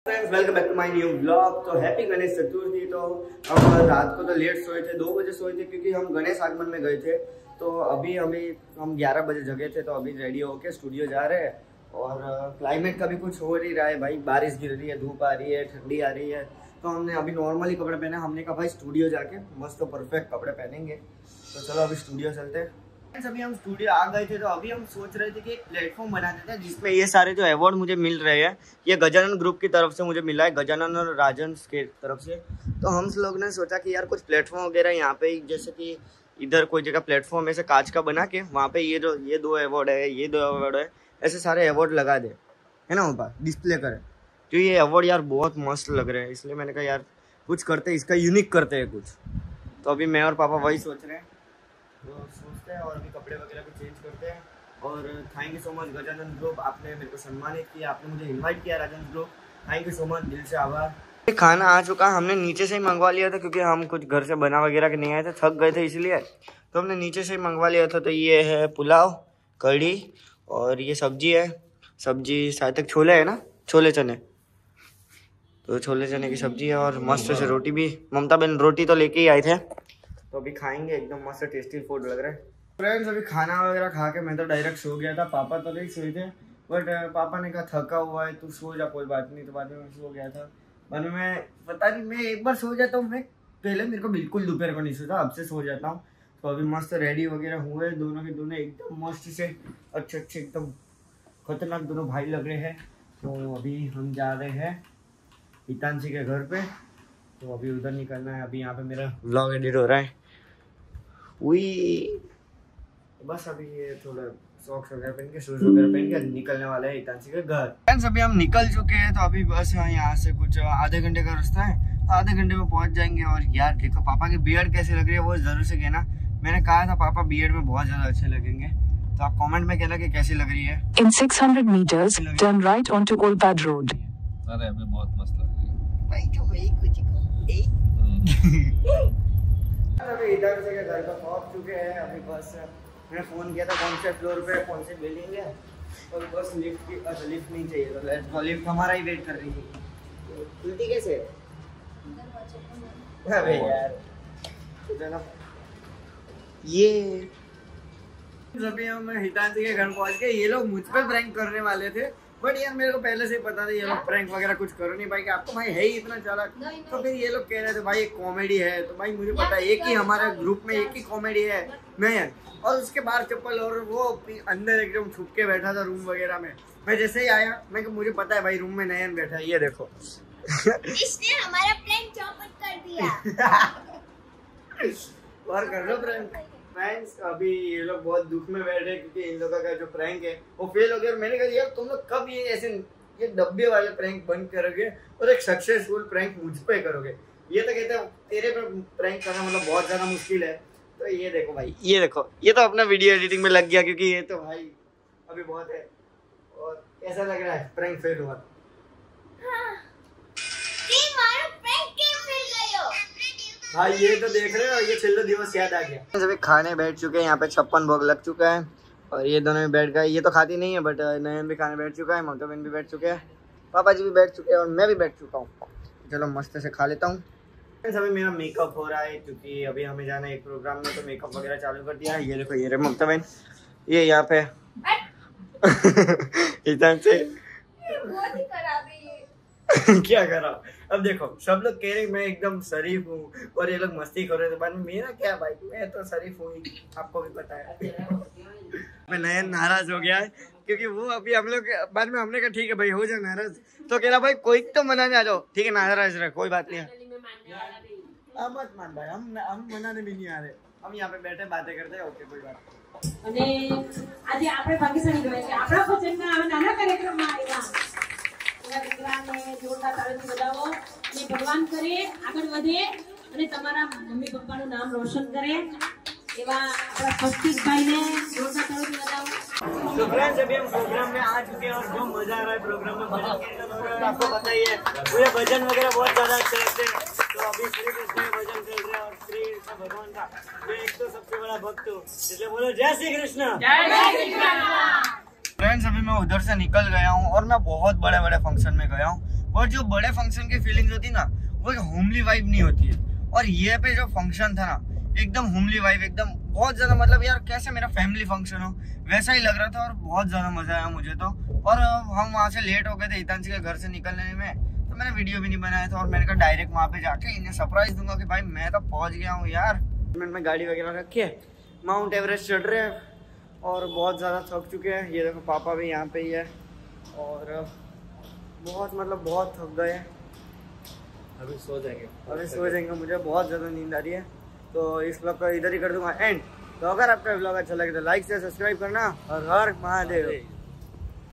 Friends welcome back to my new blog. तो happy Ganesh Chaturthi. तो हम रात को तो लेट सोए थे, 2 बजे सोए थे क्योंकि हम गणेश आगमन में गए थे। तो अभी हम 11 बजे जगे थे, तो अभी रेडी होके स्टूडियो जा रहे हैं। और क्लाइमेट का भी कुछ हो नहीं रहा है भाई, बारिश गिर रही है, धूप आ रही है, ठंडी आ रही है। तो हमने अभी नॉर्मली कपड़े पहने, हमने कहा भाई स्टूडियो जाके मस्त तो परफेक्ट कपड़े पहनेंगे। तो चलो अभी स्टूडियो चलते हैं। अभी हम स्टूडियो आ गए थे, तो अभी हम सोच रहे थे कि एक प्लेटफॉर्म बना देते हैं जिसमें ये सारे जो अवार्ड मुझे मिल रहे हैं, ये गजानन ग्रुप की तरफ से मुझे मिला है, गजानन और राजन के तरफ से। तो हम लोग ने सोचा कि यार कुछ प्लेटफॉर्म वगैरह यहाँ पे, जैसे कि इधर कोई जगह प्लेटफॉर्म ऐसे कांच का बना के वहाँ पे ये 2 अवार्ड है, ये 2 अवार्ड है, ऐसे सारे अवार्ड लगा दे, है ना, वहाँ पर डिस्प्ले करें। तो ये अवार्ड यार बहुत मस्त लग रहे हैं, इसलिए मैंने कहा यार कुछ करते हैं, इसका यूनिक करते हैं कुछ। तो अभी मैं और पापा वही सोच रहे हैं, तो सोचते हैं और अभी कपड़े वगैरह भी चेंज करते हैं। और thank you so much Gajanan group, आपने मेरे को सम्मानित किया, आपने मुझे इनवाइट किया Rajan group, thank you so much, दिल से आभार। खाना आ चुका, हमने नीचे से ही मंगवा लिया था क्योंकि हम कुछ घर से बना वगैरह के नहीं आए थे, थक गए थे इसलिए। तो हमने नीचे से ही मंगवा लिया था। तो ये है पुलाव, कढ़ी और ये सब्जी है, सब्जी शायद तक छोले है ना, छोले चने, तो छोले चने की सब्जी है। और मस्त से रोटी भी, ममता बहन रोटी तो लेके ही आए थे, तो अभी खाएंगे, एकदम मस्त टेस्टी फूड लग रहा है। फ्रेंड्स अभी खाना वगैरह खा के मैं तो डायरेक्ट सो गया था, पापा तो नहीं सोए थे, बट पापा ने कहा थका हुआ है तू सो जा, कोई बात नहीं। तो बाद में मैं सो गया था। बाद में मैं पता नहीं, मैं एक बार सो जाता हूँ, मैं पहले मेरे को बिल्कुल दोपहर को नहीं सोता, अब से सो जाता हूँ। तो अभी मस्त रेडी वगैरह हुए, दोनों के दोनों एकदम मस्त से अच्छे एकदम खतरनाक दोनों भाई लग रहे हैं। तो अभी हम जा रहे हैं हितांशी के घर पे, तो अभी उधर निकलना है। अभी यहाँ पे मेरा व्लॉग एडिट हो रहा है, बस अभी ये थोड़ा सॉक्स वगैरह पहन के, शूज वगैरह पहन के निकलने वाला है हितांशी के घर। फ्रेंड्स अभी हम निकल चुके हैं, तो अभी बस यहाँ से कुछ आधे घंटे का रास्ता है, आधे घंटे में पहुंच जाएंगे। और यार देखो पापा की बियर्ड कैसी लग रही है, वो जरूर से कहना, मैंने कहा था पापा बियर्ड में बहुत ज्यादा अच्छे लगेंगे, तो आप कॉमेंट में कहना कि कैसी लग रही है। In 600 meters, turn right onto Olpad Road. अरे अभी बहुत मस्त लग रही है भाई, तो वही कुछ अभी हितांशी के घर पर पहुंच चुके हैं। अभी बस मैंने फ़ोन किया था कौन से फ्लोर पे, कौन से बिल्डिंग है, और बस लिफ्ट की, अच्छा लिफ्ट नहीं चाहिए, तो लेट्स गो, लिफ्ट हमारा ही वेट कर रही है। तो खुलती कैसे? अरे यार चलो, ये अभी हम हितांशी के घर पहुंच गए। ये लोग मुझ पर प्रैंक करने वाले थे, बट यार मेरे को पहले से ही पता था ये लोग प्रैंक वगैरह कुछ करो नहीं भाई, आपको भाई है ही इतना चालाक। तो फिर ये लोग कह रहे थे भाई एक कॉमेडी है, तो भाई मुझे पता है एक ही हमारे ग्रुप में एक ही कॉमेडी है, नयन, और उसके बाहर चप्पल, और वो अंदर एकदम छुप के बैठा था रूम वगैरह में। मैं जैसे ही आया, मैं मुझे पता है भाई रूम में नयन बैठा है, ये देखो इसने हमारा प्लान चौपट कर दिया। और कर लो प्रैंक। फ्रेंड्स अभी ये लोग बहुत दुख में बैठे क्योंकि इन लोगों का जो प्रैंक है वो फेल हो गया। मैंने कहा यार तुम लोग कब ये ऐसे ये डब्बे वाले प्रैंक बंद करोगे और एक सक्सेसफुल प्रैंक मुझ पे करोगे। ये तो कहते हैं तेरे पे प्रैंक करना मतलब बहुत ज्यादा मुश्किल है। तो ये देखो भाई, ये देखो, ये तो अपना वीडियो एडिटिंग में लग गया क्योंकि ये तो भाई अभी बहुत है। और कैसा लग रहा है प्रैंक फेल हुआ? भाई ये तो देख रहे हो, ये छिल्लो दिवस याद आ गया। सभी खाने बैठ चुके हैं, यहाँ पे 56 भोग लग चुका है, और ये दोनों भी बैठ गए। ये तो खाती नहीं है, बट नयन भी खाने बैठ चुका है, ममता बहन भी बैठ चुके हैं, पापा जी भी बैठ चुके हैं, और मैं भी बैठ चुका हूँ। चलो मस्त से खा लेता हूँ। अभी मेरा मेकअप हो रहा है क्योंकि अभी हमें जाना है एक प्रोग्राम में, तो मेकअप वगैरह चालू कर दिया है। ये देखो, ये रहे ममता बहन, ये यहाँ पे इधर से क्या करा। अब देखो सब लोग कह रहे मैं एकदम शरीफ हूँ और ये लोग मस्ती कर रहे थे, बाद में मेरा क्या भाई, मैं तो शरीफ हूँ ही, आपको भी पता है। मैं नयन नाराज हो गया है क्योंकि वो अभी हम लोग बाद में हमने कहा ठीक है भाई हो जाए नाराज, तो कह रहा भाई कोई तो मनाने आ जाओ। ठीक है नाराज रहे, कोई बात नहीं है, मत मान भाई, हम मनाने भी नहीं आ रहे, हम यहाँ पे बैठे बातें करते हैं। ओके कोई बात नहीं। અને આજે આપણે ભાગ્યશાળી કહેવાય કે આપણા ભજનના આવા નાના કાર્યક્રમમાં આવ્યા દીકરાને જોરદાર તાળીથી વધાવો અને ભગવાન કરે આગળ વધે અને તમારા મમ્મી પપ્પાનું નામ રોશન કરે એવા આપણા સ્વસ્તિકભાઈને જોરદાર તાળીથી વધાવો। तो फ्रेंड्स अभी हम प्रोग्राम में आ चुके हैं और जो मजा आ रहा है प्रोग्राम में, भजन कीर्तन हो रहा है, आपको पता ही है मुझे भजन वगैरह बहुत ज्यादा अच्छे लगते हैं। तो अभी श्री कृष्ण के भजन चल रहे हैं और श्री कृष्ण भगवान का मैं एक तो सबसे बड़ा भक्त हूँ, इसलिए बोलो जय श्री कृष्ण। फ्रेंड्स अभी मैं उधर से निकल गया हूँ और मैं बहुत बड़े बड़े फंक्शन में गया हूँ, और जो बड़े फंक्शन की फीलिंग्स होती है ना, वो एक होमली वाइब नहीं होती है। और ये पे जो फंक्शन था ना, एकदम होमली वाइब, एकदम बहुत ज्यादा, मतलब यार कैसे मेरा फैमिली फंक्शन हो वैसा ही लग रहा था। और बहुत ज्यादा मजा आया मुझे तो। और हम वहाँ से लेट हो गए थे हितांशी के घर से निकलने में, तो मैंने वीडियो भी नहीं बनाया था। और मैंने कहा डायरेक्ट वहाँ पे जाके इन्हें सरप्राइज दूंगा कि भाई मैं तो पहुँच गया हूँ यार। में गाड़ी वगैरह रखी है, माउंट एवरेस्ट चढ़ रहे हैं और बहुत ज़्यादा थक चुके हैं। ये देखो पापा भी यहाँ पे ही है और बहुत मतलब बहुत थक गए हैं। अभी सो जाएंगे। मुझे बहुत ज़्यादा नींद आ रही है, तो इस व्लॉग को इधर ही कर दूंगा एंड। तो अगर आपका व्लॉग अच्छा लगे तो लाइक से सब्सक्राइब करना और हर महादेव।